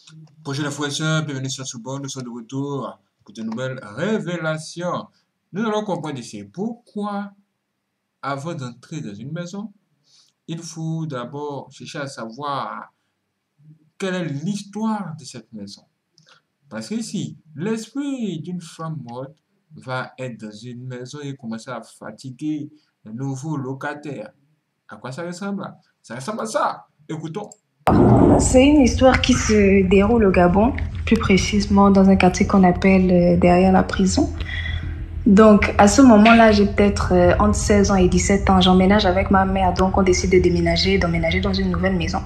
Bonjour les frères et sœurs, bienvenue sur Soubon, nous sommes de retour pour de nouvelles révélations. Nous allons comprendre ici pourquoi, avant d'entrer dans une maison, il faut d'abord chercher à savoir quelle est l'histoire de cette maison. Parce que ici, l'esprit d'une femme morte va être dans une maison et commencer à fatiguer un nouveau locataire. À quoi ça ressemble? Ça ressemble à ça. Écoutons. C'est une histoire qui se déroule au Gabon, plus précisément dans un quartier qu'on appelle derrière la prison. Donc, à ce moment-là, j'ai peut-être entre 16 ans et 17 ans. J'emménage avec ma mère, donc on décide de déménager, d'emménager dans une nouvelle maison.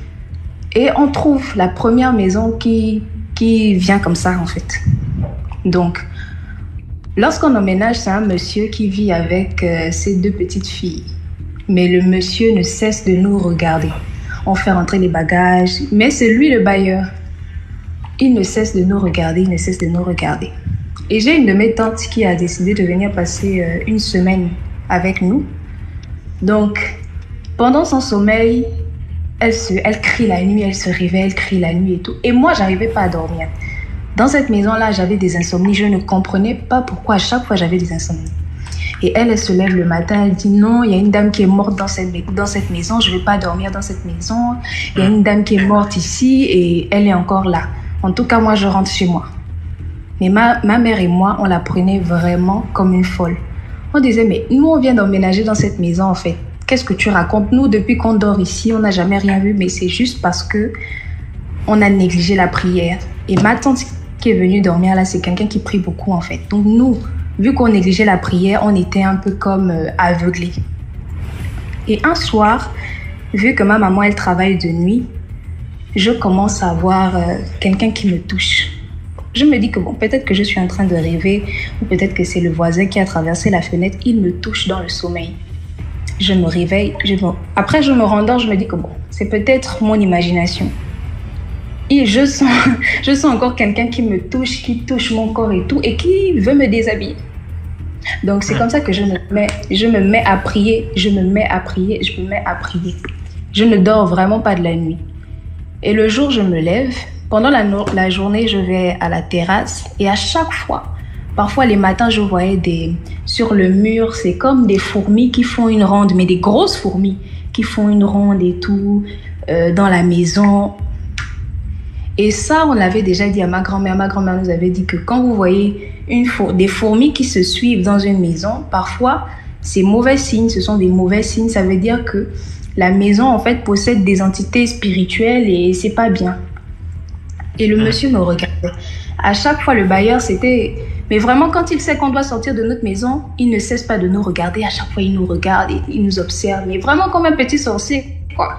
Et on trouve la première maison qui vient comme ça, en fait. Donc, lorsqu'on emménage, c'est un monsieur qui vit avec ses deux petites filles. Mais le monsieur ne cesse de nous regarder. On fait rentrer les bagages, mais c'est lui le bailleur. Il ne cesse de nous regarder, il ne cesse de nous regarder. Et j'ai une de mes tantes qui a décidé de venir passer une semaine avec nous. Donc, pendant son sommeil, elle crie la nuit, elle se réveille, elle crie la nuit et tout. Et moi, j'arrivais pas à dormir. Dans cette maison-là, j'avais des insomnies. Je ne comprenais pas pourquoi à chaque fois j'avais des insomnies. Et elle se lève le matin, elle dit non, il y a une dame qui est morte dans cette maison, je ne vais pas dormir dans cette maison. Il y a une dame qui est morte ici et elle est encore là. En tout cas, moi, je rentre chez moi. Mais ma mère et moi, on la prenait vraiment comme une folle. On disait, mais nous, on vient d'emménager dans cette maison, en fait. Qu'est-ce que tu racontes? Nous, depuis qu'on dort ici, on n'a jamais rien vu, mais c'est juste parce que on a négligé la prière. Et ma tante qui est venue dormir là, c'est quelqu'un qui prie beaucoup, en fait. Donc nous, vu qu'on négligeait la prière, on était un peu comme aveuglés. Et un soir, vu que ma maman, elle travaille de nuit, je commence à voir quelqu'un qui me touche. Je me dis que bon, peut-être que je suis en train de rêver, ou peut-être que c'est le voisin qui a traversé la fenêtre, il me touche dans le sommeil. Je me réveille, après je me rendors, je me dis que bon, c'est peut-être mon imagination. Et je sens encore quelqu'un qui me touche, qui touche mon corps et tout, et qui veut me déshabiller. Donc c'est comme ça que je me mets à prier, je me mets à prier, je me mets à prier. Je ne dors vraiment pas de la nuit. Et le jour, je me lève. Pendant la journée, je vais à la terrasse. Et à chaque fois, parfois les matins, je voyais sur le mur, c'est comme des fourmis qui font une ronde, mais des grosses fourmis qui font une ronde et tout, dans la maison. Et ça, on l'avait déjà dit à ma grand-mère. Ma grand-mère nous avait dit que quand vous voyez des fourmis qui se suivent dans une maison, parfois, c'est mauvais signe, ce sont des mauvais signes. Ça veut dire que la maison, en fait, possède des entités spirituelles et c'est pas bien. Et le monsieur me regardait. À chaque fois, le bailleur, c'était... Mais vraiment, quand il sait qu'on doit sortir de notre maison, il ne cesse pas de nous regarder. À chaque fois, il nous regarde et il nous observe. Mais vraiment comme un petit sorcier, quoi.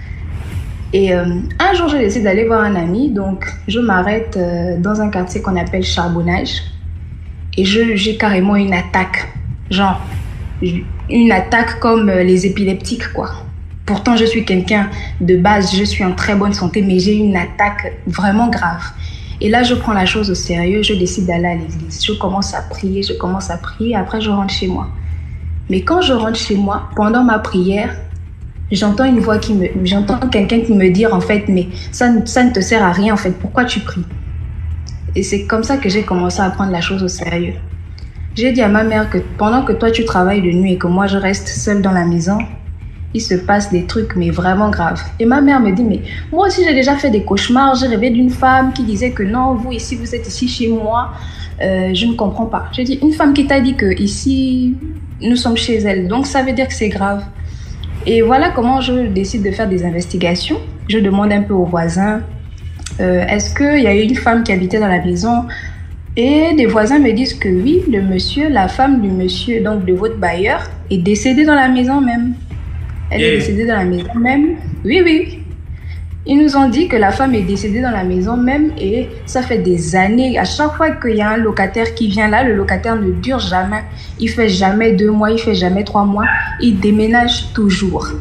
Et un jour, je décide d'aller voir un ami. Donc, je m'arrête dans un quartier qu'on appelle Charbonnage. Et j'ai carrément une attaque. Genre, une attaque comme les épileptiques, quoi. Pourtant, je suis quelqu'un de base, je suis en très bonne santé, mais j'ai une attaque vraiment grave. Et là, je prends la chose au sérieux, je décide d'aller à l'église. Je commence à prier, après je rentre chez moi. Mais quand je rentre chez moi, pendant ma prière, j'entends j'entends quelqu'un qui me dit en fait, mais ça ne te sert à rien en fait, pourquoi tu pries? Et c'est comme ça que j'ai commencé à prendre la chose au sérieux. J'ai dit à ma mère que pendant que toi tu travailles de nuit et que moi je reste seule dans la maison, il se passe des trucs mais vraiment graves. Et ma mère me dit, mais moi aussi j'ai déjà fait des cauchemars, j'ai rêvé d'une femme qui disait que non, vous êtes ici chez moi, je ne comprends pas. J'ai dit, une femme qui t'a dit que ici nous sommes chez elle, donc ça veut dire que c'est grave. Et voilà comment je décide de faire des investigations. Je demande un peu aux voisins, est-ce qu'il y a eu une femme qui habitait dans la maison? Et les voisins me disent que oui, la femme du monsieur, donc de votre bailleur, est décédée dans la maison même. Elle est décédée dans la maison même. Oui, oui. Ils nous ont dit que la femme est décédée dans la maison même et ça fait des années. À chaque fois qu'il y a un locataire qui vient là, le locataire ne dure jamais. Il fait jamais 2 mois, il fait jamais 3 mois. Il déménage toujours.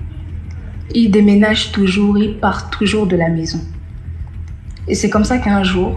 Il déménage toujours, il part toujours de la maison. Et c'est comme ça qu'un jour,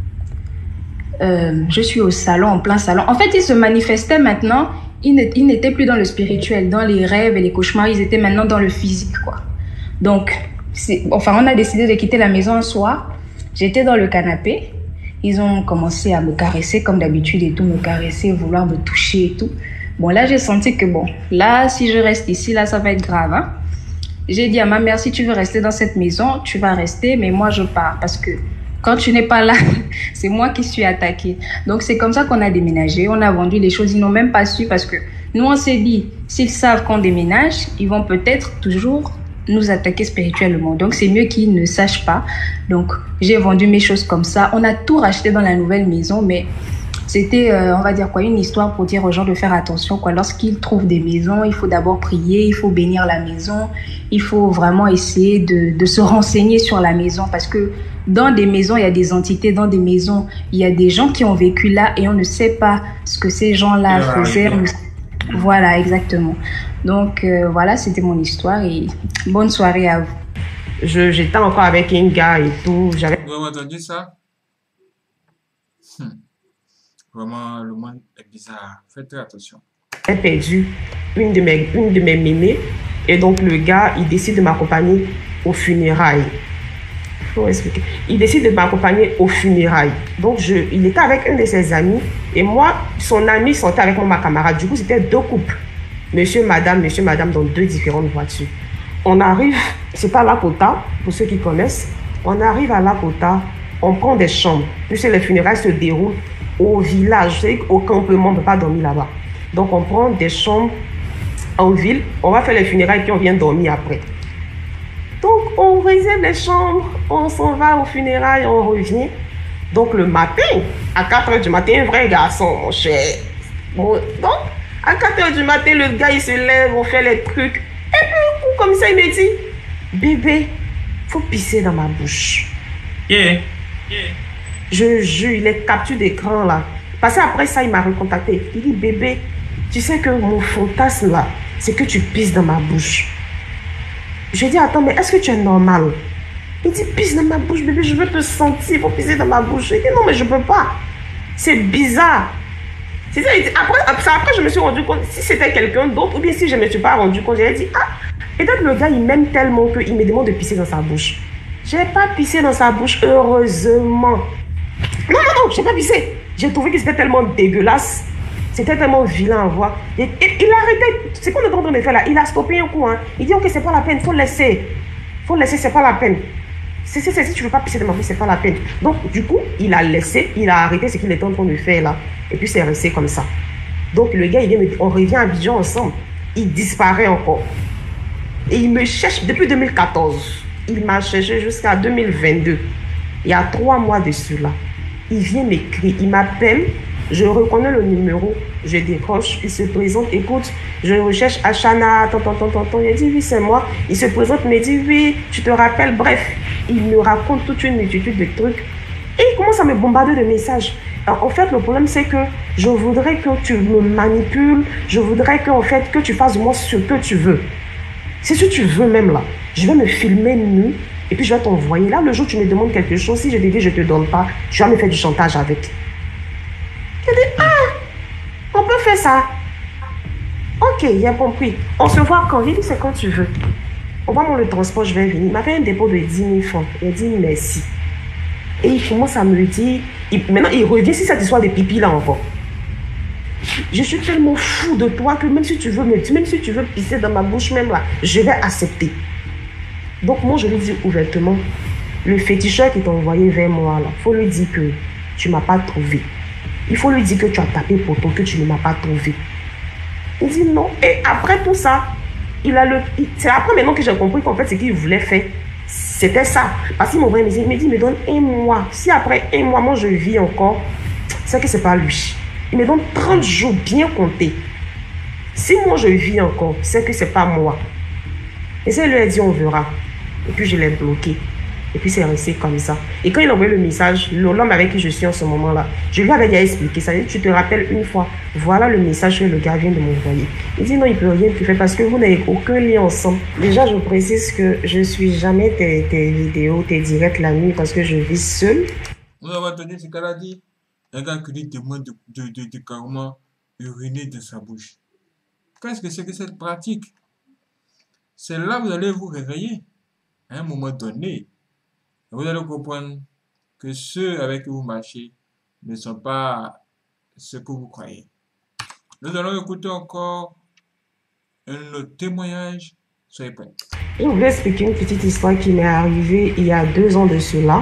je suis au salon, en plein salon. En fait, il se manifestait maintenant. Ils n'étaient plus dans le spirituel, dans les rêves et les cauchemars. Ils étaient maintenant dans le physique, quoi. Donc, on a décidé de quitter la maison un soir. J'étais dans le canapé. Ils ont commencé à me caresser comme d'habitude et tout, me caresser, vouloir me toucher et tout. Bon, là, j'ai senti que bon, là, si je reste ici, là, ça va être grave, hein. J'ai dit à ma mère, si tu veux rester dans cette maison, tu vas rester, mais moi, je pars parce que quand tu n'es pas là, c'est moi qui suis attaquée. Donc, c'est comme ça qu'on a déménagé. On a vendu les choses. Ils n'ont même pas su parce que nous, on s'est dit, s'ils savent qu'on déménage, ils vont peut-être toujours nous attaquer spirituellement. Donc, c'est mieux qu'ils ne sachent pas. Donc, j'ai vendu mes choses comme ça. On a tout racheté dans la nouvelle maison, mais c'était, on va dire quoi, une histoire pour dire aux gens de faire attention, quoi. Lorsqu'ils trouvent des maisons, il faut d'abord prier, il faut bénir la maison, il faut vraiment essayer de se renseigner sur la maison parce que dans des maisons, il y a des entités, dans des maisons, il y a des gens qui ont vécu là et on ne sait pas ce que ces gens-là faisaient. Voilà, exactement. Donc, voilà, c'était mon histoire et bonne soirée à vous. J'étais encore avec un gars et tout. J'avais Vous avez entendu ça? Hmm. Vraiment, le monde est bizarre. Faites très attention. perdu une de mes mémés. Et donc, le gars, il décide de m'accompagner aux funérailles. Faut expliquer. Il décide de m'accompagner aux funérailles. Donc, il était avec un de ses amis. Et moi, son ami sortait avec moi, ma camarade. Du coup, c'était deux couples. Monsieur, madame, dans deux différentes voitures. On arrive, c'est pas Lakota, pour ceux qui connaissent. On arrive à Lakota, on prend des chambres. Puisque les funérailles se déroulent au village. C'est au campement, on ne peut pas dormir là-bas. Donc, on prend des chambres en ville. On va faire les funérailles, puis on vient dormir après. Donc, on réserve les chambres, on s'en va aux funérailles, on revient. Donc, le matin, à 4 h du matin, un vrai garçon, mon cher. Bon, donc, à 4 h du matin, le gars, il se lève, on fait les trucs. Et puis, comme ça, il me dit, bébé, faut pisser dans ma bouche. Yeah. Je jure, il est capture d'écran là. Parce qu'après ça, il m'a recontacté. Il dit, bébé, tu sais que mon fantasme là, c'est que tu pisses dans ma bouche. Je dis, attends, mais est-ce que tu es normal? Il dit, pisse dans ma bouche, bébé, je veux te sentir, il faut pisser dans ma bouche. Je dis, non, mais je peux pas. C'est bizarre. C'est ça, après, je me suis rendu compte, si c'était quelqu'un d'autre, ou bien si je ne me suis pas rendu compte, j'ai dit, ah, peut-être le gars, il m'aime tellement qu'il me demande de pisser dans sa bouche. Je n'ai pas pissé dans sa bouche, heureusement. Non, je n'ai pas pissé. J'ai trouvé que c'était tellement dégueulasse. C'était tellement vilain à voir. Et il a arrêté. C'est qu'on est en train de faire là. Il a stoppé un coup. Hein. Il dit, ok, c'est pas la peine, faut laisser. Faut laisser, c'est pas la peine. Si tu veux pas pisser de ma bouche, c'est pas la peine. Donc, du coup, il a laissé, il a arrêté ce qu'il était en train de faire là. Et puis, c'est resté comme ça. Donc, le gars, il vient on revient à Abidjan ensemble. Il disparaît encore. Et il me cherche depuis 2014. Il m'a cherché jusqu'à 2022. Il y a 3 mois de cela. Il vient m'écrire, il m'appelle. Je reconnais le numéro, je décroche, il se présente, écoute, je recherche Achana, il dit oui c'est moi, il se présente, me dit oui, tu te rappelles, bref, il me raconte toute une multitude de trucs et il commence à me bombarder de messages. Alors, en fait, le problème c'est que je voudrais que tu me manipules, je voudrais que, en fait, que tu fasses de moi ce que tu veux. C'est ce que tu veux même là, je vais me filmer nu et puis je vais t'envoyer. Là, le jour où tu me demandes quelque chose, si je te dis je ne te donne pas, tu vas me faire du chantage avec. Je dis, ah, on peut faire ça. Ok, il a compris. On se voit quand? Il dit, c'est quand tu veux. On va dans le transport, je vais venir. Il m'a fait un dépôt de 10 000 francs. Il a dit merci. Et il commence à me dire, maintenant il revient sur cette histoire de pipi là encore. Je suis tellement fou de toi que même si tu veux pisser dans ma bouche même là, je vais accepter. Donc moi je lui dis ouvertement, le féticheur qui t'a envoyé vers moi là, faut lui dire que tu m'as pas trouvé. Il faut lui dire que tu as tapé pour toi, que tu ne m'as pas trouvé. Il dit non. Et après tout ça, c'est après maintenant que j'ai compris qu'en fait, ce qu'il voulait faire, c'était ça. Parce qu'il m'envoie, il me dit, me donne 1 mois. Si après 1 mois, moi, je vis encore, c'est que c'est pas lui. Il me donne 30 jours bien comptés. Si moi, je vis encore, c'est que c'est pas moi. Et ça, il lui a dit, on verra. Et puis, je l'ai bloqué. Et puis, c'est resté comme ça. Et quand il a envoyé le message, l'homme avec qui je suis en ce moment-là, je lui avais déjà expliqué ça. Tu te rappelles une fois, voilà le message que le gars vient de m'envoyer. Il dit non, il ne peut rien te faire parce que vous n'avez aucun lien ensemble. Déjà, je précise que je ne suis jamais tes vidéos, tes directs la nuit parce que je vis seule. Vous avez entendu ce qu'elle a dit? Un gars qui lui demande de carrément uriner de sa bouche. Qu'est-ce que c'est que cette pratique? C'est là que vous allez vous réveiller. À un moment donné, vous allez comprendre que ceux avec qui vous marchez ne sont pas ce que vous croyez. Nous allons écouter encore un autre témoignage. Soyez prêts. Je voulais expliquer une petite histoire qui m'est arrivée il y a 2 ans de cela.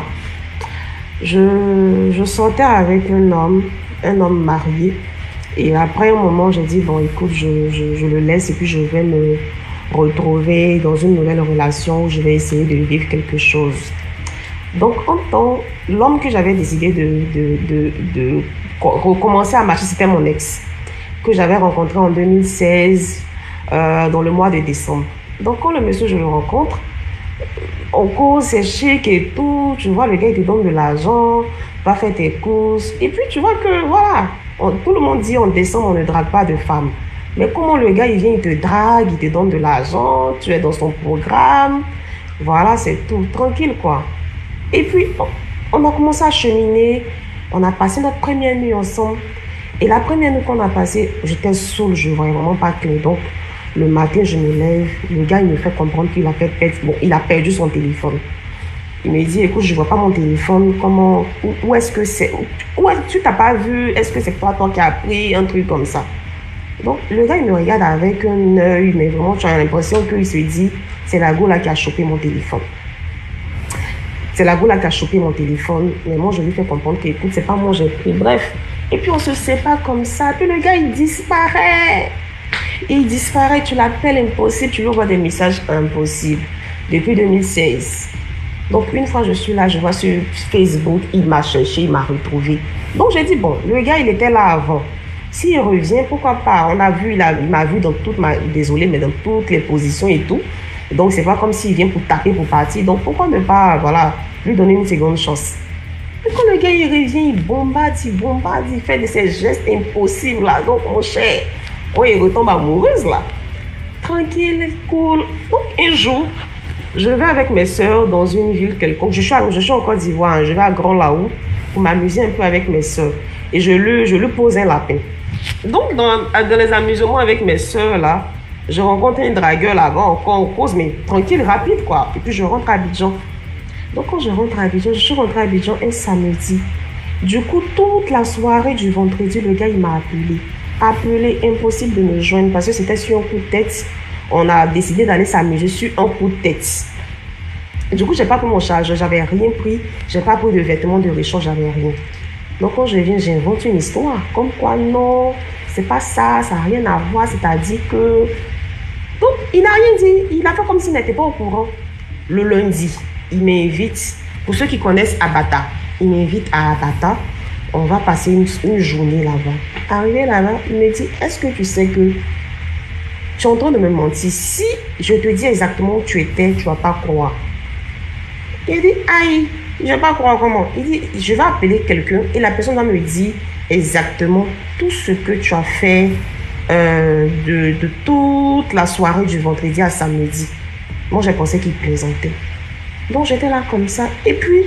Je sortais avec un homme marié. Et après un moment, j'ai dit, bon, écoute, je le laisse et puis je vais me retrouver dans une nouvelle relation où je vais essayer de vivre quelque chose. Donc, l'homme que j'avais décidé de recommencer à marcher, c'était mon ex, que j'avais rencontré en 2016, dans le mois de décembre. Donc, quand le monsieur, je le rencontre, on cause, c'est chic et tout, tu vois, le gars, il te donne de l'argent, va faire tes courses. Et puis, tu vois que, voilà, tout le monde dit en décembre, on ne drague pas de femmes. Mais comment le gars, il vient, il te drague, il te donne de l'argent, tu es dans son programme. Voilà, c'est tout, tranquille, quoi. Et puis, on a commencé à cheminer, on a passé notre première nuit ensemble. Et la première nuit qu'on a passée, j'étais saoule, je ne voyais vraiment pas clair. Donc, le matin, je me lève, le gars, il me fait comprendre qu'il a il a perdu son téléphone. Il me dit, écoute, je ne vois pas mon téléphone, où est-ce que c'est, tu t'as pas vu, est-ce que c'est toi qui as pris un truc comme ça? Donc, le gars, il me regarde avec un œil, mais vraiment, tu as l'impression qu'il se dit, c'est la go là qui a chopé mon téléphone. C'est la go là qui a chopé mon téléphone. Mais moi, je lui fais comprendre que, écoute, c'est pas moi, j'ai pris. Bref. Et puis, on se sépare comme ça. Puis, le gars, il disparaît. Il disparaît. Tu l'appelles impossible. Tu lui envoies des messages impossibles. Depuis 2016. Donc, une fois, je suis là, je vois sur Facebook, il m'a cherché, il m'a retrouvé. Donc, j'ai dit, bon, le gars, il était là avant. S'il revient, pourquoi pas? On a vu, il m'a vu dans désolé, mais dans toutes les positions et tout. Donc, c'est pas comme s'il vient pour taper, pour partir. Donc, pourquoi ne pas, voilà, lui donner une seconde chance? Et quand le gars, il revient, il bombarde, il fait de ces gestes impossibles, là. Donc, mon cher, il retombe amoureuse, là. Tranquille, cool. Donc, un jour, je vais avec mes soeurs dans une ville quelconque. Je suis en Côte d'Ivoire, hein. Je vais à Grand Laou pour m'amuser un peu avec mes soeurs. Et je lui pose un lapin. Donc, dans les amusements avec mes soeurs, là, je rencontre un dragueur là-bas, encore on cause, mais tranquille, rapide, quoi. Et puis, je rentre à Abidjan. Donc, quand je rentre à Abidjan, je suis rentrée à Abidjan un samedi. Du coup, toute la soirée du vendredi, le gars, il m'a appelé. Appelé, impossible de me joindre parce que c'était sur un coup de tête. On a décidé d'aller s'amuser sur un coup de tête. Du coup, j'ai pas pris mon chargeur, j'avais rien pris. J'ai pas pris de vêtements de rechange, j'avais rien. Donc, quand je viens, j'invente une histoire. Comme quoi, non, c'est pas ça, ça n'a rien à voir. C'est-à-dire que... Donc, il n'a rien dit. Il a fait comme s'il n'était pas au courant. Le lundi, il m'invite. Pour ceux qui connaissent Abata, il m'invite à Abata. On va passer une journée là-bas. Arrivé là-bas, il me dit, est-ce que tu sais que tu es en train de me mentir? Si je te dis exactement où tu étais, tu ne vas pas croire. Il dit, aïe, je ne vais pas croire comment. Il dit, je vais appeler quelqu'un et la personne va me dire exactement tout ce que tu as fait de toute la soirée du vendredi à samedi. Moi, j'ai pensé qu'il plaisantait. Donc, j'étais là comme ça. Et puis,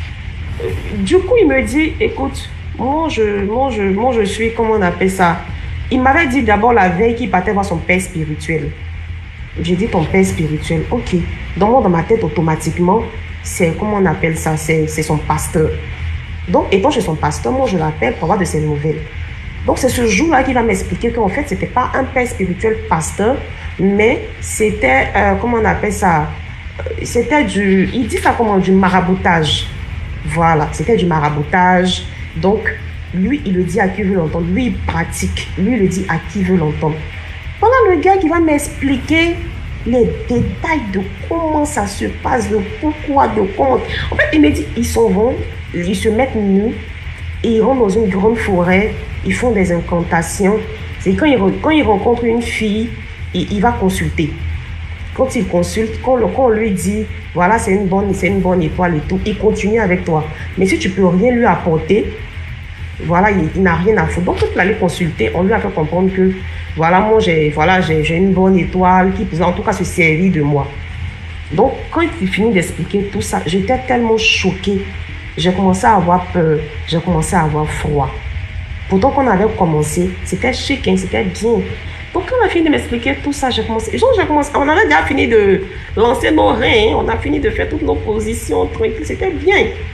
du coup, il me dit, écoute, moi, je suis, comment on appelle ça? Il m'avait dit d'abord la veille qu'il partait voir son père spirituel. J'ai dit, ton père spirituel, ok. Donc, moi, dans ma tête, automatiquement, c'est, comment on appelle ça? C'est son pasteur. Donc, étant chez son pasteur, moi, je l'appelle pour avoir de ses nouvelles. Donc, c'est ce jour-là qu'il va m'expliquer qu'en fait, ce n'était pas un père spirituel pasteur, mais c'était, comment on appelle ça? C'était il dit ça comment? Du maraboutage. Voilà, c'était du maraboutage. Donc, lui, il le dit à qui veut l'entendre. Lui, il pratique. Lui, il le dit à qui veut l'entendre. Pendant le gars qui va m'expliquer les détails de comment ça se passe, de pourquoi, de comment. En fait, il me dit, ils s'en vont, ils se mettent nus, et ils rentrent dans une grande forêt, ils font des incantations. C'est quand il rencontre une fille, il va consulter. Quand il consulte, quand on lui dit, voilà, c'est une bonne étoile et tout, il continue avec toi. Mais si tu peux rien lui apporter, voilà, il n'a rien à foutre. Donc, quand il allait consulter, on lui a fait comprendre que, voilà, moi, j'ai une bonne étoile qui peut en tout cas se servir de moi. Donc, quand il finit d'expliquer tout ça, j'étais tellement choquée. J'ai commencé à avoir peur, j'ai commencé à avoir froid. Pourtant, quand on avait commencé, c'était chic, hein, c'était bien. Donc, quand on a fini de m'expliquer tout ça, on avait déjà fini de lancer nos reins, on a fini de faire toutes nos positions tranquilles, c'était bien.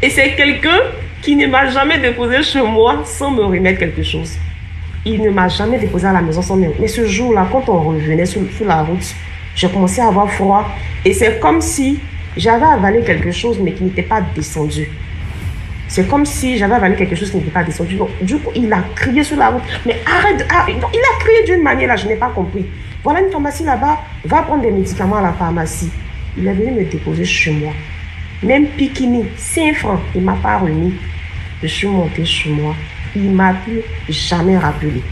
Et c'est quelqu'un qui ne m'a jamais déposé chez moi sans me remettre quelque chose. Il ne m'a jamais déposé à la maison sans me remettre. Mais ce jour-là, quand on revenait sur la route, j'ai commencé à avoir froid. Et c'est comme si j'avais avalé quelque chose, mais qui n'était pas descendu. C'est comme si j'avais avalé quelque chose qui n'était pas descendu. Donc, du coup, il a crié sur la route. Mais arrête, arrête. Donc, il a crié d'une manière là, je n'ai pas compris. Voilà une pharmacie là-bas, va prendre des médicaments à la pharmacie. Il est venu me déposer chez moi. Même Pikini, 5 francs, il ne m'a pas remis. Je suis montée chez moi. Il ne m'a plus jamais rappelé.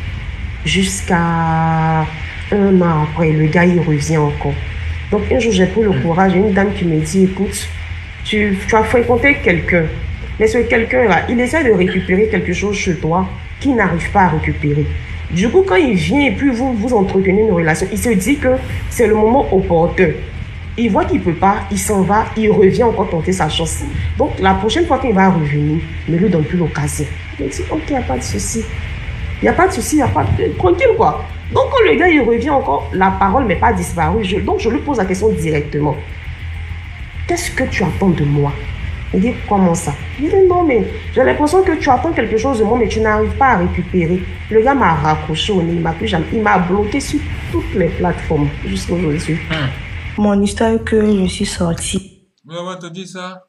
Jusqu'à 1 an après, le gars, il revient encore. Donc, un jour, j'ai pris le courage. Une dame qui me dit, écoute, tu as fréquenté quelqu'un. Mais ce quelqu'un-là, il essaie de récupérer quelque chose chez toi qu'il n'arrive pas à récupérer. Du coup, quand il vient et puis vous entretenez une relation, il se dit que c'est le moment opportun. Il voit qu'il ne peut pas, il s'en va, il revient encore tenter sa chance. Donc, la prochaine fois qu'il va revenir, ne lui donne plus l'occasion. Il dit, ok, il n'y a pas de souci. Il n'y a pas de souci, il n'y a pas de... Tranquille, quoi. Donc, quand le gars, il revient encore, la parole n'est pas disparue. Donc, je lui pose la question directement. Qu'est-ce que tu attends de moi? Il dit, comment ça? Il dit, non, mais j'ai l'impression que tu attends quelque chose de moi, mais tu n'arrives pas à récupérer. Le gars m'a raccroché au nez, il m'a bloqué sur toutes les plateformes jusqu'à aujourd'hui. Mon histoire est que je suis sortie. Vous avez entendu ça?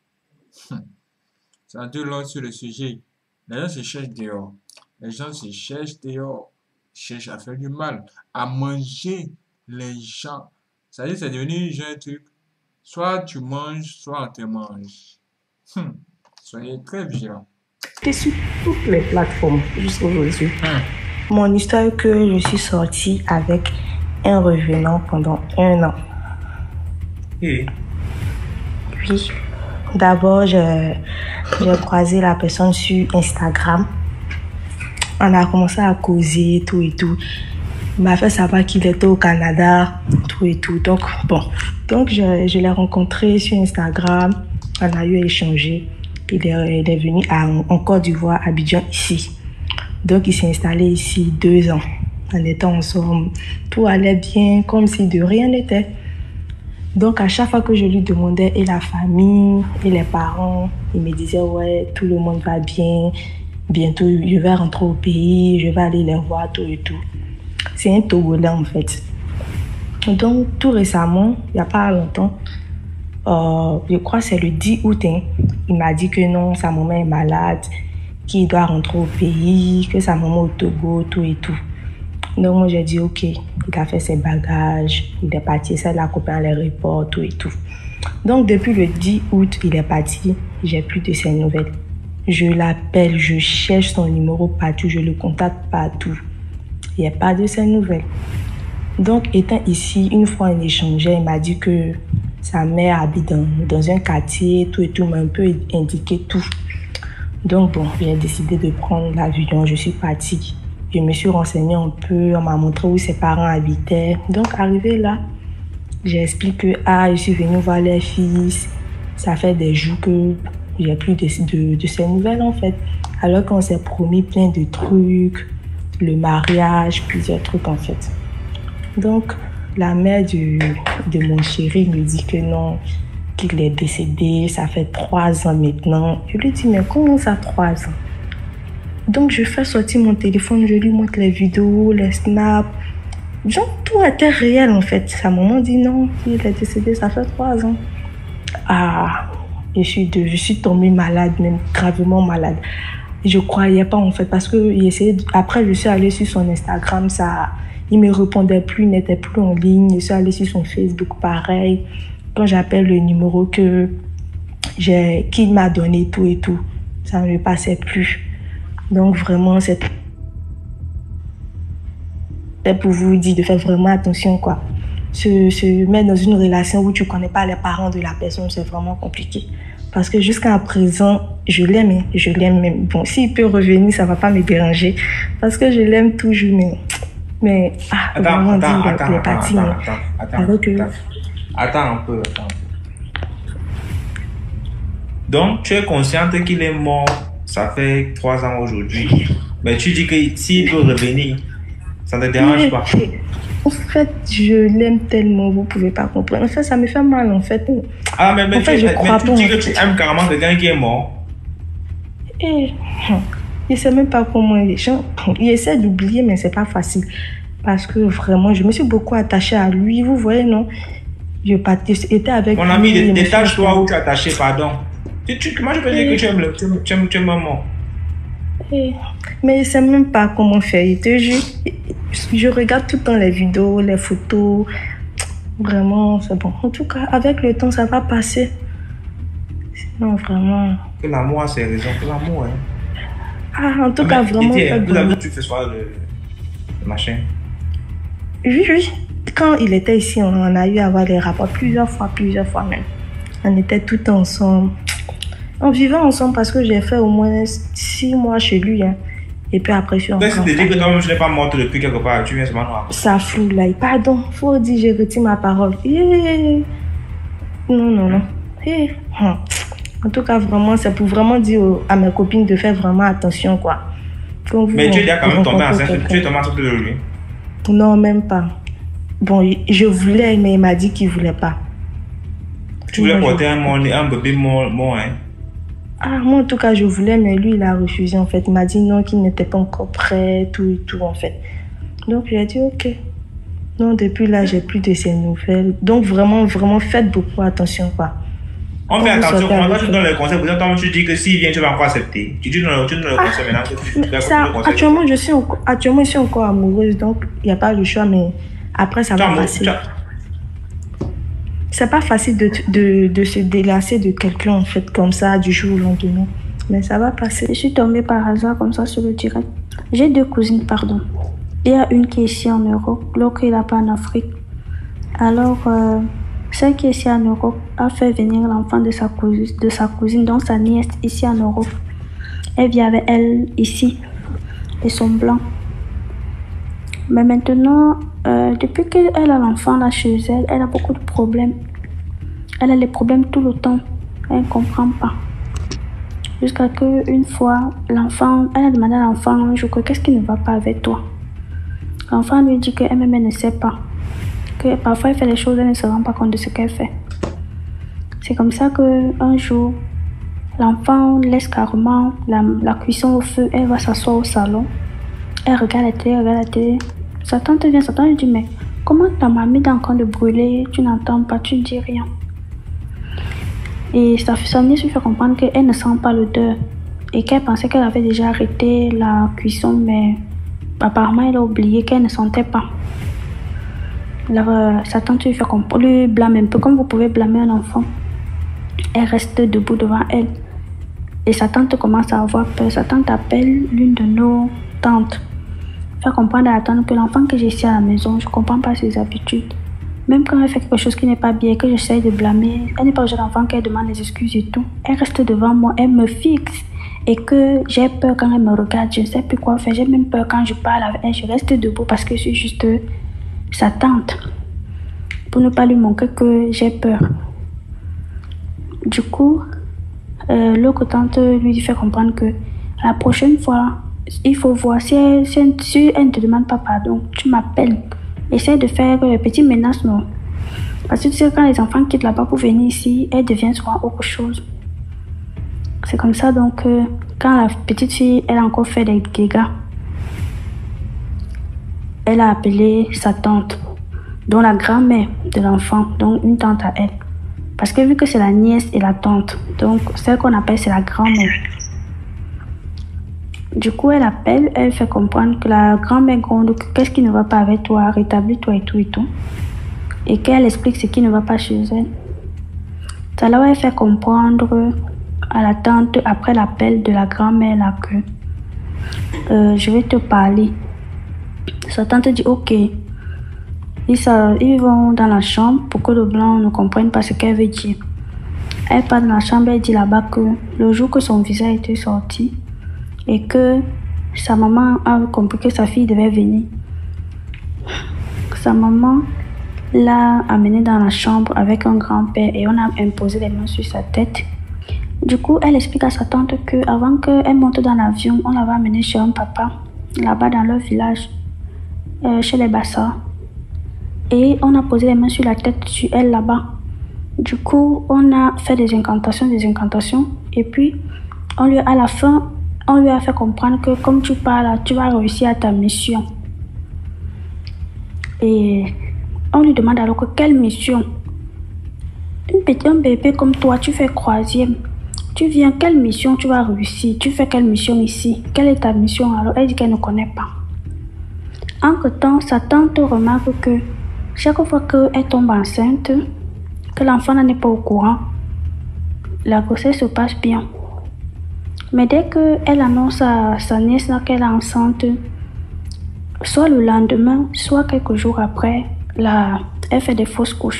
C'est un peu long sur le sujet. Les gens se cherchent dehors. Les gens se cherchent dehors. Cherchent à faire du mal, à manger les gens. Ça veut dire, c'est devenu un truc. Soit tu manges, soit on te mange. Soyez très vigilants. Et sur toutes les plateformes jusqu'à aujourd'hui. Mon histoire est que je suis sortie avec un revenant pendant 1 an. Oui. Oui. D'abord, j'ai croisé la personne sur Instagram. On a commencé à causer, tout et tout. Il m'a fait savoir qu'il était au Canada, tout et tout. Donc, bon. Donc, je l'ai rencontré sur Instagram. On a eu à échanger. Il est venu en Côte d'Ivoire, à Abidjan, ici. Donc, il s'est installé ici 2 ans. On était ensemble. Tout allait bien, comme si de rien n'était. Donc, à chaque fois que je lui demandais, et la famille, et les parents, il me disait, ouais, tout le monde va bien. Bientôt, je vais rentrer au pays, je vais aller les voir, tout et tout. C'est un Togolais, en fait. Donc, tout récemment, il n'y a pas longtemps, je crois que c'est le 10 août, hein, il m'a dit que non, sa maman est malade, qu'il doit rentrer au pays, que sa maman est au Togo, tout et tout. Donc, moi, j'ai dit, ok, il a fait ses bagages, il est parti, ça l'a coupé à l'aéroport, tout et tout. Donc, depuis le 10 août, il est parti, j'ai plus de ses nouvelles. Je l'appelle, je cherche son numéro partout, je le contacte partout. Il n'y a pas de ses nouvelles. Donc, étant ici, une fois on échangeait, il m'a dit que sa mère habite dans un quartier, tout et tout, m'a un peu indiqué tout. Donc, bon, j'ai décidé de prendre l'avion, je suis partie. Je me suis renseignée un peu, on m'a montré où ses parents habitaient. Donc, arrivé là, j'ai expliqué que je suis venue voir les fils. Ça fait des jours que j'ai plus de ces nouvelles, en fait. Alors qu'on s'est promis plein de trucs, le mariage, plusieurs trucs, en fait. Donc, la mère de mon chéri me dit que non, qu'il est décédé, ça fait 3 ans maintenant. Je lui dis, mais comment ça, 3 ans? Donc, je fais sortir mon téléphone, je lui montre les vidéos, les snaps. Genre, tout était réel, en fait. Sa maman dit non, il est décédé, ça fait 3 ans. Je suis tombée malade, même gravement malade. Je croyais pas, en fait, parce que après, je suis allée sur son Instagram, il me répondait plus, il n'était plus en ligne. Je suis allée sur son Facebook, pareil. Quand j'appelle le numéro qu'il m'a donné, tout et tout, ça ne me passait plus. Donc, vraiment, c'était pour vous dire de faire vraiment attention, quoi. Se mettre dans une relation où tu ne connais pas les parents de la personne, c'est vraiment compliqué. Parce que jusqu'à présent, je l'aime même. Bon, s'il peut revenir, ça ne va pas me déranger. Parce que je l'aime toujours, mais Attends un peu. Donc, tu es consciente qu'il est mort, ça fait 3 ans aujourd'hui. Mais tu dis que s'il peut revenir, ça ne te dérange pas. En fait, je l'aime tellement, vous pouvez pas comprendre. En fait, ça me fait mal, en fait. Ah, mais En fait, je crois tu pas. dis que tu aimes carrément quelqu'un qui est mort. Et, je sais même pas comment les gens... Ils essaient d'oublier, mais c'est pas facile. Parce que vraiment, je me suis beaucoup attachée à lui. Vous voyez, non? J'étais avec Mon lui. ami, détache-toi où tu es attaché, pardon. Comment je peux dire que tu aimes maman? Mais je sais même pas comment faire. Je regarde tout le temps les vidéos, les photos. Vraiment, c'est bon. En tout cas, avec le temps, ça va passer. Sinon, vraiment... Que l'amour a ses raisons. Que l'amour, hein. Ah, en tout cas, vraiment... L'amour, tu fais soir le machin. Oui. Quand il était ici, on a eu à avoir des rapports plusieurs fois même. On était tout ensemble. On vivait ensemble parce que j'ai fait au moins 6 mois chez lui. Hein. Et puis après, je suis encore... Donc, si tu dis que toi-même, je n'ai pas morte depuis quelque part, tu viens seulement noir. Ça fout là. Pardon, faut dire, je retire ma parole. Non. En tout cas, vraiment, c'est pour vraiment dire à mes copines de faire vraiment attention, quoi. Mais tu es déjà quand même tombé enceinte. Tu es tombé enceinte de lui? Non, même pas. Bon, je voulais, mais il m'a dit qu'il voulait pas. Tu voulais porter un bébé mort, hein? Ah, moi, en tout cas, je voulais, mais lui, il a refusé, en fait. Il m'a dit non, qu'il n'était pas encore prêt, tout et tout, en fait. Donc, j'ai dit ok. Non, depuis là, j'ai plus de ces nouvelles. Donc, vraiment, faites beaucoup attention, quoi. On fait attention, comment toi tu donnes le conseil, pour exemple, tu dis que s'il vient, tu vas encore accepter. Tu donnes le conseil maintenant que tu ça, actuellement, je suis encore amoureuse, donc il n'y a pas le choix, mais après, ça va passer. C'est pas facile de se délasser de quelqu'un, en fait, comme ça, du jour au lendemain. Mais ça va passer. Je suis tombée par hasard, comme ça, sur le direct. J'ai 2 cousines, pardon. Il y a une qui est ici en Europe, l'autre qui est là-bas en Afrique. Alors, celle qui est ici en Europe a fait venir l'enfant de sa cousine, donc sa nièce, ici en Europe. Elle vit avec elle ici. Ils sont blancs. Mais maintenant, depuis qu'elle a l'enfant là chez elle, elle a beaucoup de problèmes. Elle a les problèmes tout le temps. Elle ne comprend pas. Jusqu'à qu'une fois, elle a demandé à l'enfant un jour qu'est-ce qui ne va pas avec toi. L'enfant lui dit qu'elle-même ne sait pas. Que parfois elle fait des choses, elle ne se rend pas compte de ce qu'elle fait. C'est comme ça qu'un jour, l'enfant laisse carrément la cuisson au feu. Elle va s'asseoir au salon. Elle regarde la télé. Sa tante lui dit mais comment ta mamie est en train de brûler, tu n'entends pas, tu ne dis rien. Et sa nièce lui fait comprendre qu'elle ne sent pas l'odeur et qu'elle pensait qu'elle avait déjà arrêté la cuisson, mais apparemment elle a oublié qu'elle ne sentait pas. Sa tante lui fait comprendre, lui blâme un peu comme vous pouvez blâmer un enfant. Elle reste debout devant elle et sa tante commence à avoir peur. Sa tante appelle l'une de nos tantes. Faire comprendre à la tante que l'enfant que j'ai ici à la maison, je ne comprends pas ses habitudes. Même quand elle fait quelque chose qui n'est pas bien, que j'essaie de blâmer, elle n'est pas le genre d'enfant qu'elle demande des excuses et tout. Elle reste devant moi, elle me fixe. Et que j'ai peur quand elle me regarde, je ne sais plus quoi faire. J'ai même peur quand je parle avec elle, je reste debout parce que je suis juste sa tante. Pour ne pas lui montrer que j'ai peur. Du coup, l'autre tante lui fait comprendre que la prochaine fois, il faut voir si elle ne te demande pas pardon, tu m'appelles. Essaie de faire les petites menaces, non. Parce que tu sais, quand les enfants quittent là-bas pour venir ici, elles deviennent souvent autre chose. C'est comme ça, donc, quand la petite fille, elle a encore fait des dégâts, elle a appelé sa tante, dont la grand-mère de l'enfant, donc une tante à elle. Parce que vu que c'est la nièce et la tante, donc celle qu'on appelle, c'est la grand-mère. Du coup, elle appelle, elle fait comprendre que la grand-mère gronde, qu'est-ce qui ne va pas avec toi, rétablis-toi et tout et tout. Et qu'elle explique ce qui ne va pas chez elle. Alors, elle fait comprendre à la tante, après l'appel de la grand-mère, là, que je vais te parler. Sa tante dit ok. Ils vont dans la chambre pour que le blanc ne comprenne pas ce qu'elle veut dire. Elle part dans la chambre, elle dit là-bas que le jour que son visa était sorti, et que sa maman a compris que sa fille devait venir. Sa maman l'a amenée dans la chambre avec un grand-père et on a imposé les mains sur sa tête. Du coup, elle explique à sa tante qu'avant qu'elle monte dans l'avion, on l'avait amenée chez un papa, là-bas dans leur village, chez les Bassas. Et on a posé les mains sur la tête sur elle là-bas. Du coup, on a fait des incantations. Et puis, à la fin, on lui a fait comprendre que comme tu pars là, tu vas réussir à ta mission. Et on lui demande alors que quelle mission? Un bébé comme toi, tu fais croisième. Tu viens, quelle mission tu vas réussir? Tu fais quelle mission ici? Quelle est ta mission? Alors, elle dit qu'elle ne connaît pas. Entre-temps, sa tante remarque que chaque fois qu'elle tombe enceinte, que l'enfant n'en est pas au courant, la grossesse se passe bien. Mais dès qu'elle annonce à sa nièce qu'elle est enceinte, soit le lendemain, soit quelques jours après, elle fait des fausses couches.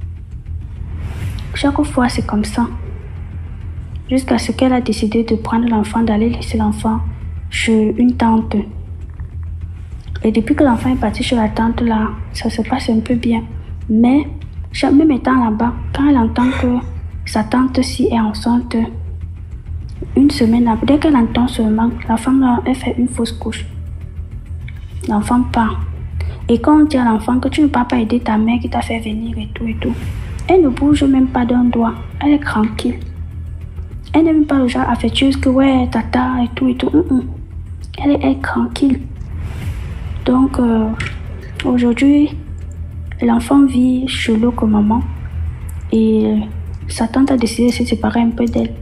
Chaque fois, c'est comme ça. Jusqu'à ce qu'elle a décidé de prendre l'enfant, d'aller laisser l'enfant chez une tante. Et depuis que l'enfant est parti chez la tante, là, ça se passe un peu bien. Mais, même étant là-bas, quand elle entend que sa tante-ci est enceinte, une semaine après, dès qu'elle entend seulement, la femme, elle fait une fausse couche. L'enfant part. Et quand on dit à l'enfant que tu ne peux pas aider ta mère qui t'a fait venir et tout, elle ne bouge même pas d'un doigt. Elle est tranquille. Elle n'est même pas le genre affectueuse que ouais, tata et tout. Elle est tranquille. Donc, aujourd'hui, l'enfant vit chez l'autre maman. Et sa tante a décidé de se séparer un peu d'elle.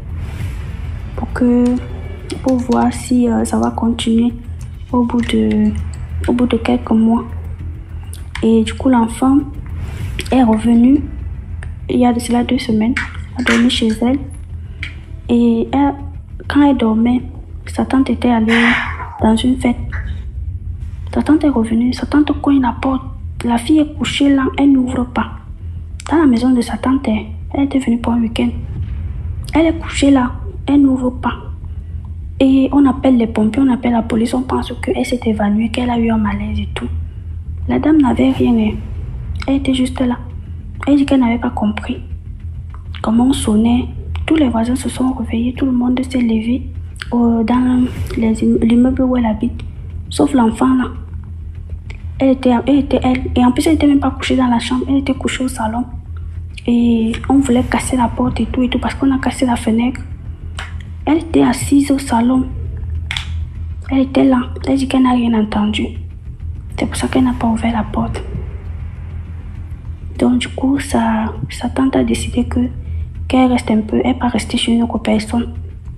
Pour voir si ça va continuer au bout de quelques mois. Et du coup, l'enfant est revenu il y a de cela 2 semaines, a dormi chez elle. Et quand elle dormait, sa tante était allée dans une fête. Sa tante est revenue, sa tante cogne la porte. La fille est couchée là, elle n'ouvre pas. Dans la maison de sa tante, elle était venue pour un week-end. Elle est couchée là, elle n'ouvre pas. Et on appelle les pompiers, on appelle la police, on pense qu'elle s'est évanouie, qu'elle a eu un malaise et tout. La dame n'avait rien, elle était juste là. Elle dit qu'elle n'avait pas compris comment on sonnait. Tous les voisins se sont réveillés, tout le monde s'est levé dans l'immeuble où elle habite, sauf l'enfant là. Elle, et en plus elle n'était même pas couchée dans la chambre, elle était couchée au salon. Et on voulait casser la porte et tout parce qu'on a cassé la fenêtre. Elle était assise au salon. Elle était là. Elle dit qu'elle n'a rien entendu. C'est pour ça qu'elle n'a pas ouvert la porte. Donc du coup, sa tante a décidé qu'elle reste un peu. Elle n'est pas restée chez une autre personne.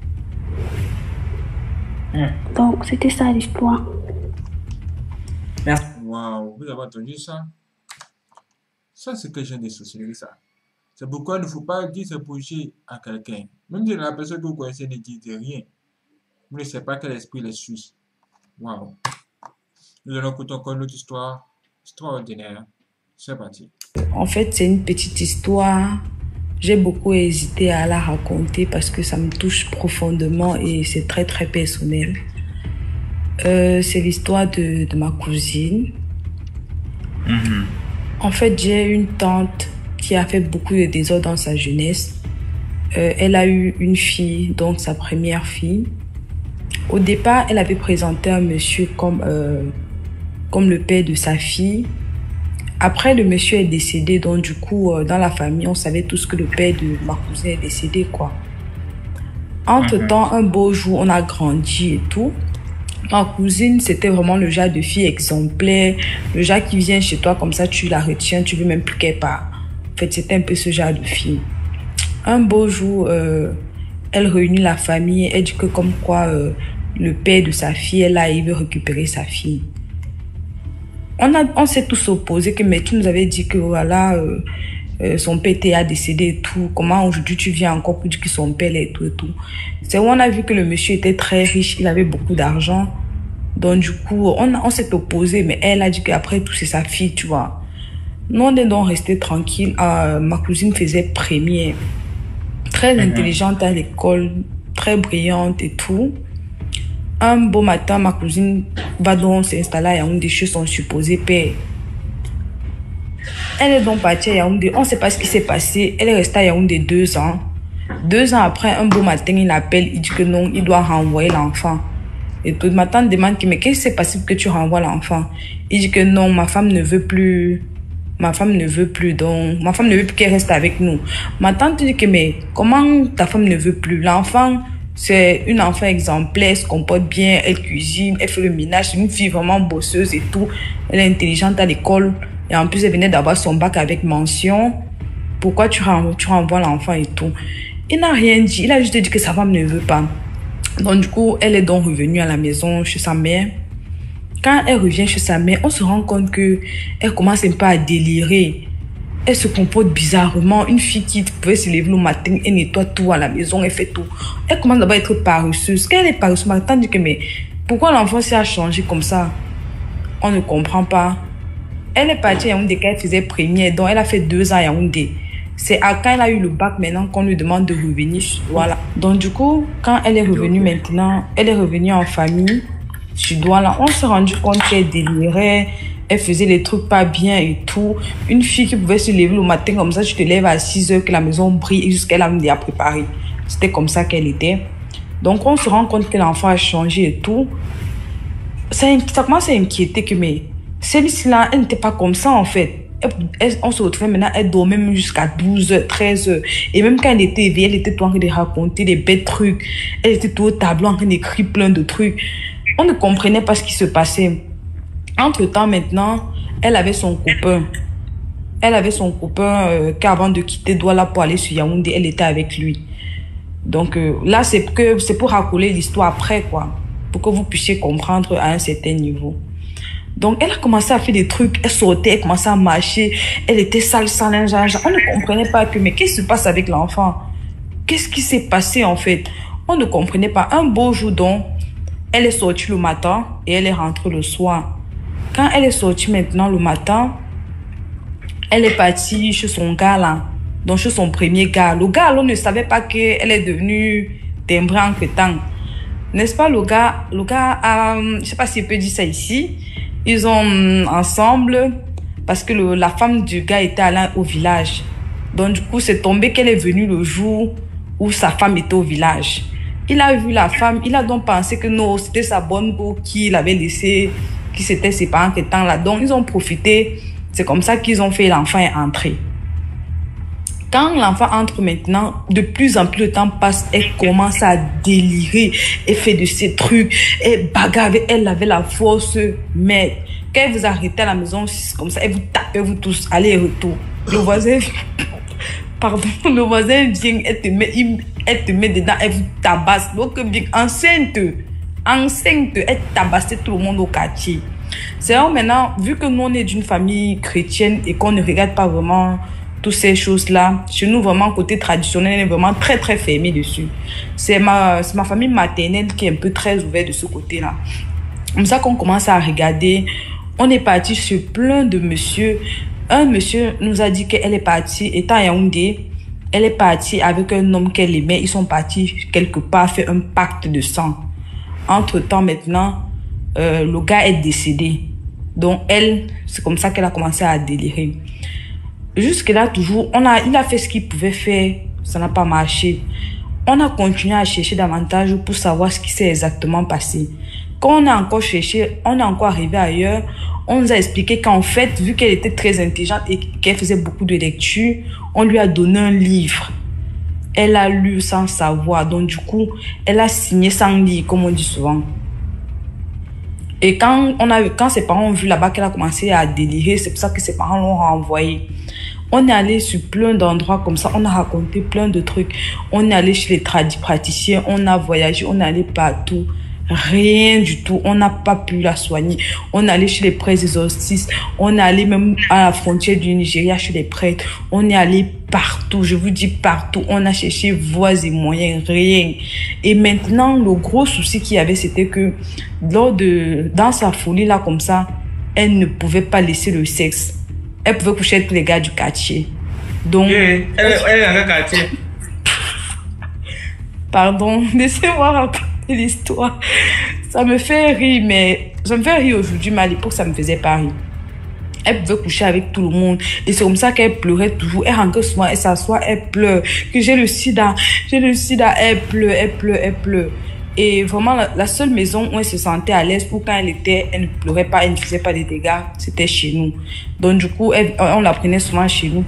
Donc c'était ça l'histoire. Merci. Waouh, vous avez entendu ça? Ça, c'est que j'ai des sorcelleries, ça. C'est pourquoi il ne faut pas dire ce projet à quelqu'un. Même si la personne que vous connaissez ne dit rien, vous ne savez pas quel esprit les suit. Waouh. Nous allons écouter encore une autre histoire extraordinaire. C'est parti. En fait, c'est une petite histoire. J'ai beaucoup hésité à la raconter parce que ça me touche profondément et c'est très très personnel. C'est l'histoire de ma cousine. En fait, j'ai une tante qui a fait beaucoup de désordre dans sa jeunesse. Elle a eu une fille, donc sa première fille. Au départ, elle avait présenté un monsieur comme le père de sa fille. Après, le monsieur est décédé, donc du coup, dans la famille, on savait tous que le père de ma cousine est décédé, quoi. Entre-temps, un beau jour, on a grandi et tout. Ma cousine, c'était vraiment le genre de fille exemplaire, le genre qui vient chez toi comme ça, tu la retiens, tu veux même plus qu'elle part. En fait, c'était un peu ce genre de fille. Un beau jour, elle réunit la famille, elle dit que comme quoi le père de sa fille, là, il veut récupérer sa fille. On s'est tous opposés, mais tu nous avais dit que voilà, son père était décédé et tout. Comment aujourd'hui tu viens encore pour dire que son père est et tout et tout. C'est où on a vu que le monsieur était très riche, il avait beaucoup d'argent. Donc du coup, on s'est opposés, mais elle a dit qu'après tout, c'est sa fille, tu vois. Nous, on est donc restés tranquilles. Ma cousine faisait première. Très intelligente à l'école, très brillante et tout. Un beau matin, ma cousine va donc s'installer à Yaoundé chez son supposé père. Elle est donc partie à Yaoundé. On ne sait pas ce qui s'est passé. Elle est restée à Yaoundé 2 ans. 2 ans après, un beau matin, il appelle. Il dit que non, il doit renvoyer l'enfant. Et tout. Ma tante demande mais qu'est-ce qui s'est passé pour que tu renvoies l'enfant? Il dit que non, ma femme ne veut plus ma femme ne veut plus, donc ma femme ne veut plus qu'elle reste avec nous. Ma tante dit que, mais comment ta femme ne veut plus? L'enfant, c'est une enfant exemplaire, elle se comporte bien, elle cuisine, elle fait le ménage, c'est une fille vraiment bosseuse et tout. Elle est intelligente à l'école et en plus elle venait d'avoir son bac avec mention. Pourquoi tu renvoies l'enfant et tout? Il n'a rien dit, il a juste dit que sa femme ne veut pas. Donc du coup, elle est donc revenue à la maison chez sa mère. Quand elle revient chez sa mère, on se rend compte que elle commence un peu à délirer. Elle se comporte bizarrement. Une fille qui pouvait se lever le matin, elle nettoie tout à la maison, elle fait tout. Elle commence d'abord à être paresseuse. Quand elle est paresseuse, ma tante dit que, mais pourquoi l'enfant s'est changé comme ça? On ne comprend pas. Elle est partie à Yaoundé quand elle faisait première, donc elle a fait 2 ans à Yaoundé. C'est quand elle a eu le bac maintenant qu'on lui demande de revenir. Voilà. Donc du coup, quand elle est revenue maintenant, elle est revenue en famille. Je dois là, on s'est rendu compte qu'elle délirait, elle faisait les trucs pas bien et tout. Une fille qui pouvait se lever le matin comme ça, tu te lèves à 6 heures, que la maison brille et jusqu'à la nuit à préparer. C'était comme ça qu'elle était. Donc on se rend compte que l'enfant a changé et tout. Ça commence à inquiéter que, mais celle-ci là, elle n'était pas comme ça en fait. On se retrouvait maintenant, elle dormait même jusqu'à 12 heures, 13 heures. Et même quand elle était éveillée, elle était tout en train de raconter des bêtes trucs. Elle était tout au tableau en train d'écrire plein de trucs. On ne comprenait pas ce qui se passait. Entre-temps, maintenant, elle avait son copain. Elle avait son copain qu'avant de quitter Douala pour aller sur Yaoundé, elle était avec lui. Donc là, c'est pour racoler l'histoire après, quoi. Pour que vous puissiez comprendre à un certain niveau. Donc, elle a commencé à faire des trucs. Elle sortait, elle commençait à marcher. Elle était sale, sans linge. On ne comprenait pas que, mais qu'est-ce qui se passe avec l'enfant? Qu'est-ce qui s'est passé, en fait? On ne comprenait pas. Un beau jour, donc, elle est sortie le matin et elle est rentrée le soir. Quand elle est sortie maintenant le matin, elle est partie chez son gars là, donc chez son premier gars. Le gars, on ne savait pas qu'elle est devenue timbrée entre temps. N'est-ce pas, le gars a, je ne sais pas si je peux dire ça ici, ils ont ensemble, parce que la femme du gars était allée au village. Donc du coup, c'est tombé qu'elle est venue le jour où sa femme était au village. Il a vu la femme, il a donc pensé que non, c'était sa bonne go qui l'avait laissé, qui s'était séparé en ce temps-là. Donc, ils ont profité. C'est comme ça qu'ils ont fait l'enfant est entré. Quand l'enfant entre maintenant, de plus en plus le temps passe, elle commence à délirer. Elle fait de ces trucs. Elle bagarre, elle avait la force. Mais quand elle vous arrêtez à la maison, c'est comme ça, elle vous tapez, vous tous, allez et retour. Le voisin, pardon, le voisin vient, elle te met dedans, elle vous tabasse. Donc, enceinte, elle tabassait tout le monde au quartier. C'est vrai, maintenant, vu que nous, on est d'une famille chrétienne et qu'on ne regarde pas vraiment toutes ces choses-là, chez nous, vraiment, côté traditionnel, on est vraiment très, très fermé dessus. C'est ma famille maternelle qui est un peu très ouverte de ce côté-là. Comme ça qu'on commence à regarder, on est parti sur plein de monsieur. Un monsieur nous a dit qu'elle est partie, étant à Yaoundé, elle est partie avec un homme qu'elle aimait. Ils sont partis quelque part faire un pacte de sang. Entre-temps, maintenant, le gars est décédé. Donc, elle, c'est comme ça qu'elle a commencé à délirer. Jusque-là, toujours, il a fait ce qu'il pouvait faire. Ça n'a pas marché. On a continué à chercher davantage pour savoir ce qui s'est exactement passé. Quand on a encore cherché, on est encore arrivé ailleurs. On nous a expliqué qu'en fait, vu qu'elle était très intelligente et qu'elle faisait beaucoup de lectures, on lui a donné un livre. Elle a lu sans savoir. Donc, du coup, elle a signé sans lire, comme on dit souvent. Et quand ses parents ont vu là-bas qu'elle a commencé à délirer, c'est pour ça que ses parents l'ont renvoyée. On est allé sur plein d'endroits comme ça, on a raconté plein de trucs. On est allé chez les praticiens, on a voyagé, on est allé partout. Rien du tout, on n'a pas pu la soigner. On est allé chez les prêtres exorcistes, on est allé même à la frontière du Nigeria chez les prêtres. On est allé partout, je vous dis partout. On a cherché voies et moyens, rien. Et maintenant, le gros souci qu'il y avait, c'était que dans sa folie là comme ça, elle ne pouvait pas laisser le sexe. Elle pouvait coucher avec tous les gars du quartier. Donc, elle est dans le quartier. Pardon, laissez-moi raconter l'histoire. Ça me fait rire, mais ça me fait rire aujourd'hui, mais à l'époque, ça me faisait pas rire. Elle pouvait coucher avec tout le monde. Et c'est comme ça qu'elle pleurait toujours. Elle rentrait souvent, elle s'assoit, elle pleure. Que j'ai le sida, elle pleure. Et vraiment, la seule maison où elle se sentait à l'aise, où quand elle était, elle ne pleurait pas, elle ne faisait pas de dégâts, c'était chez nous. Donc du coup, on la prenait souvent chez nous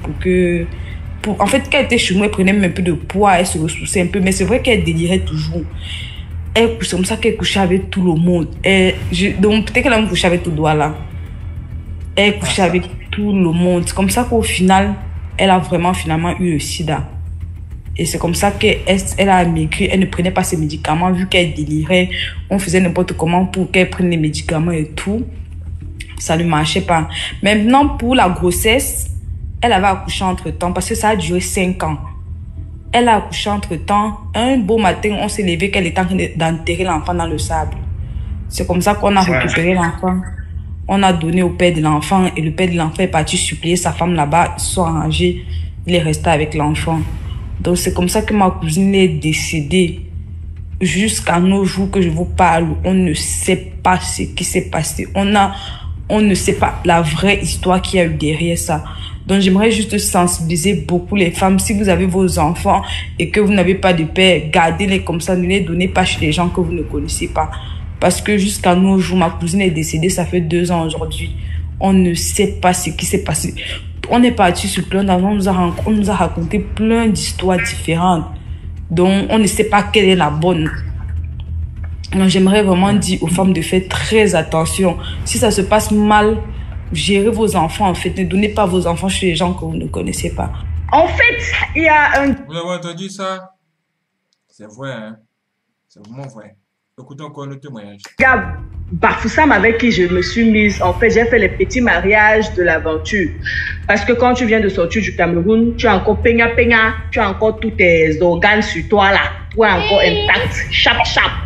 en fait, quand elle était chez nous, elle prenait même un peu de poids, elle se ressourçait un peu, mais c'est vrai qu'elle délirait toujours. C'est comme ça qu'elle couchait avec tout le monde. Donc peut-être qu'elle a me couché avec tout le doigt là. Elle couchait avec tout le monde. C'est comme ça qu'au final, elle a finalement eu le sida. Et c'est comme ça qu'elle a maigri. Elle ne prenait pas ses médicaments vu qu'elle délirait. On faisait n'importe comment pour qu'elle prenne les médicaments et tout. Ça ne marchait pas. Maintenant, pour la grossesse, elle avait accouché entre-temps parce que ça a duré 5 ans. Elle a accouché entre-temps. Un beau matin, on s'est levé qu'elle était en train d'enterrer l'enfant dans le sable. C'est comme ça qu'on a récupéré l'enfant. On a donné au père de l'enfant et le père de l'enfant est parti supplier sa femme là-bas. Ils se sont arrangés. Il est resté avec l'enfant. Donc c'est comme ça que ma cousine est décédée. Jusqu'à nos jours que je vous parle, on ne sait pas ce qui s'est passé. On ne sait pas la vraie histoire qu'il y a eu derrière ça. Donc j'aimerais juste sensibiliser beaucoup les femmes. Si vous avez vos enfants et que vous n'avez pas de père, gardez-les comme ça. Ne les donnez pas chez les gens que vous ne connaissez pas. Parce que jusqu'à nos jours, ma cousine est décédée, ça fait 2 ans aujourd'hui. On ne sait pas ce qui s'est passé. On est parti sur plein d'avant, on nous a raconté plein d'histoires différentes. Donc, on ne sait pas quelle est la bonne. Donc, j'aimerais vraiment dire aux femmes de faire très attention. Si ça se passe mal, gérez vos enfants, en fait. Ne donnez pas vos enfants chez les gens que vous ne connaissez pas. En fait, il y a un... Vous avez entendu ça? C'est vrai, hein? C'est vraiment vrai. Écoutons encore le témoignage. Gars, Bafoussam avec qui je me suis mise, en fait, j'ai fait les petits mariages de l'aventure. Parce que quand tu viens de sortir du Cameroun, tu as encore peigna, tu as encore tous tes organes sur toi là. Tu es encore intact, chap.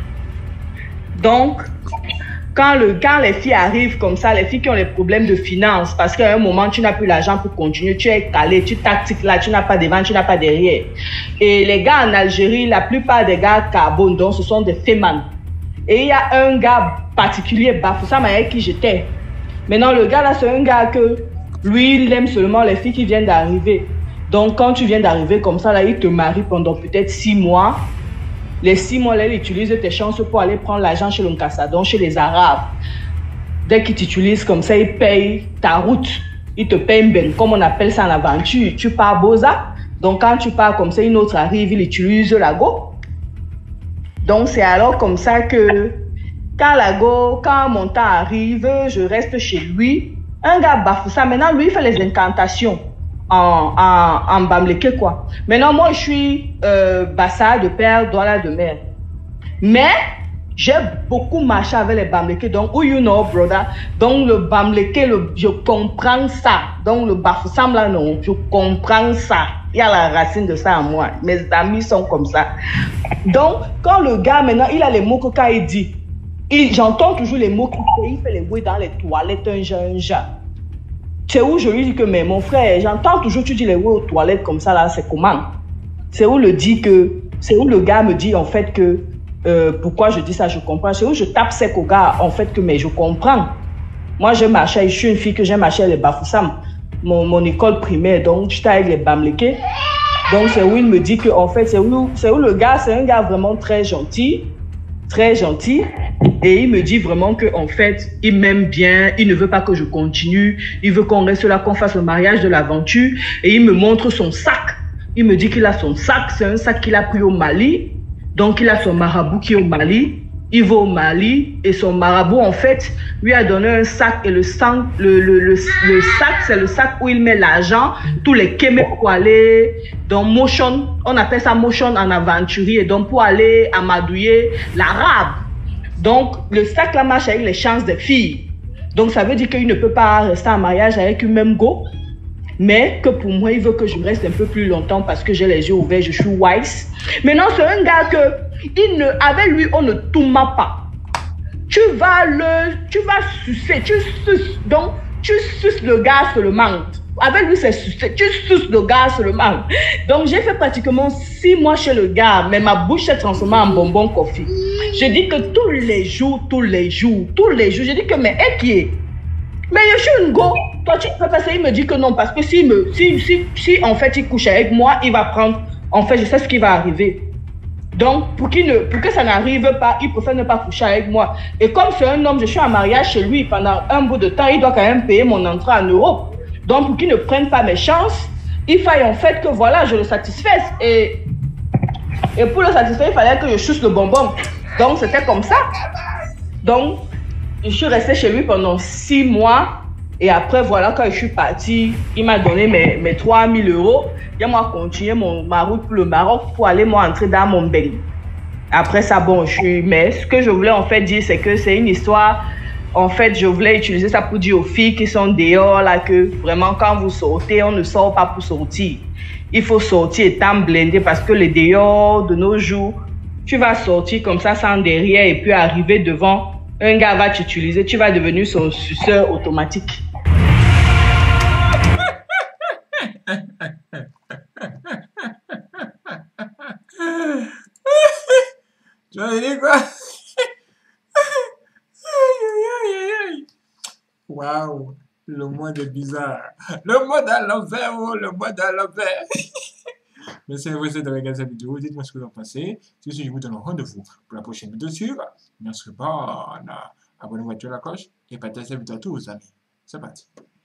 Donc, quand les filles arrivent comme ça, les filles qui ont les problèmes de finances, parce qu'à un moment, tu n'as plus l'argent pour continuer, tu es calé, tu tactiques là, tu n'as pas devant, tu n'as pas derrière. Et les gars en Algérie, la plupart des gars carbone, donc ce sont des fémans. Et il y a un gars particulier, Bafoussam, avec qui j'étais. Maintenant, le gars là, c'est un gars que, lui, il aime seulement les filles qui viennent d'arriver. Donc, quand tu viens d'arriver comme ça, là, il te marie pendant peut-être 6 mois. Les 6 mois, là, il utilise tes chances pour aller prendre l'argent chez le Nkassadon, chez les Arabes. Dès qu'il t'utilise comme ça, il paye ta route. Il te paye ben, comme on appelle ça en aventure. Tu pars Boza. Donc, quand tu pars comme ça, une autre arrive, il utilise la go. Donc, c'est alors comme ça que quand mon temps arrive, je reste chez lui. Un gars Bafoussa, maintenant, lui, il fait les incantations en Bamleke, quoi. Maintenant, moi, je suis Bassa de père, Douala de mère. Mais, j'ai beaucoup marché avec les Bamleke. Donc, who you know, brother? Donc, le Bamleke, je comprends ça. Donc, le Bafoussam, là, non, je comprends ça. Il y a la racine de ça en moi. Mes amis sont comme ça. Donc, quand le gars, maintenant, il a les mots que quand il dit, j'entends toujours les mots qu'il fait. Il fait les bruits dans les toilettes, un genre. C'est où je lui dis que, mais mon frère, j'entends toujours, tu dis les bruits aux toilettes comme ça, là, c'est comment? C'est où le gars me dit, en fait, que, pourquoi je dis ça, je comprends. C'est où je tape sec au gars, en fait, que, mais je comprends. Moi, je suis une fille que j'ai marché les Bafoussam. Mon école primaire, donc j'étais avec les Bamleke. Donc c'est où il me dit que en fait c'est où le gars, c'est un gars vraiment très gentil, et il me dit vraiment que en fait il m'aime bien, il ne veut pas que je continue, il veut qu'on reste là, qu'on fasse le mariage de l'aventure, et il me montre son sac. Il me dit qu'il a son sac, c'est un sac qu'il a pris au Mali, donc il a son marabout qui est au Mali. Il va au Mali et son marabout, en fait, lui a donné un sac et le sac, c'est le sac où il met l'argent, tous les kémés pour aller dans Motion, on appelle ça Motion en aventurier, donc pour aller amadouiller l'arabe. Donc, le sac là marche avec les chances des filles. Donc, ça veut dire qu'il ne peut pas rester en mariage avec une même go, mais que pour moi, il veut que je reste un peu plus longtemps parce que j'ai les yeux ouverts, je suis wise. Maintenant, c'est un gars que, avec lui, on ne tourne pas. Tu vas sucer, tu suces. Donc, tu suces le gars seulement. Avec lui, c'est sucer. Tu suces le gars seulement. Donc, j'ai fait pratiquement 6 mois chez le gars, mais ma bouche s'est transformée en bonbon coffee. Je dis que tous les jours, je dis que, mais qui est? Mais je suis une go. Toi, tu peux passer, il me dit que non, parce que si en fait il couche avec moi, il va prendre, en fait, je sais ce qui va arriver. Donc, pour que ça n'arrive pas, il préfère ne pas coucher avec moi. Et comme c'est un homme, je suis en mariage chez lui pendant un bout de temps, il doit quand même payer mon entrée en Europe. Donc, pour qu'il ne prenne pas mes chances, il faille en fait que voilà, je le satisfasse. Et pour le satisfaire, il fallait que je suce le bonbon. Donc, c'était comme ça. Donc, je suis restée chez lui pendant 6 mois. Et après, voilà, quand je suis partie, il m'a donné mes 3 000 €. Et moi, continué ma route pour le Maroc pour aller moi entrer dans mon bel. Après ça, bon, mais ce que je voulais en fait dire, c'est que c'est une histoire. En fait, je voulais utiliser ça pour dire aux filles qui sont dehors, là, que vraiment, quand vous sortez, on ne sort pas pour sortir. Il faut sortir étant blindé parce que les dehors de nos jours, tu vas sortir comme ça sans derrière et puis arriver devant, un gars va t'utiliser, tu vas devenir son suceur automatique. Tu vas dire quoi? Waouh, le monde est bizarre. Le monde à l'envers, oh, le monde à l'envers. Merci à vous de regarder cette vidéo. Dites-moi ce que vous en pensez. Si je vous donne rendez-vous pour la prochaine vidéo sur Bien sûr, abonnez-vous à la cloche et partagez cette vidéo à tous vos amis. C'est parti.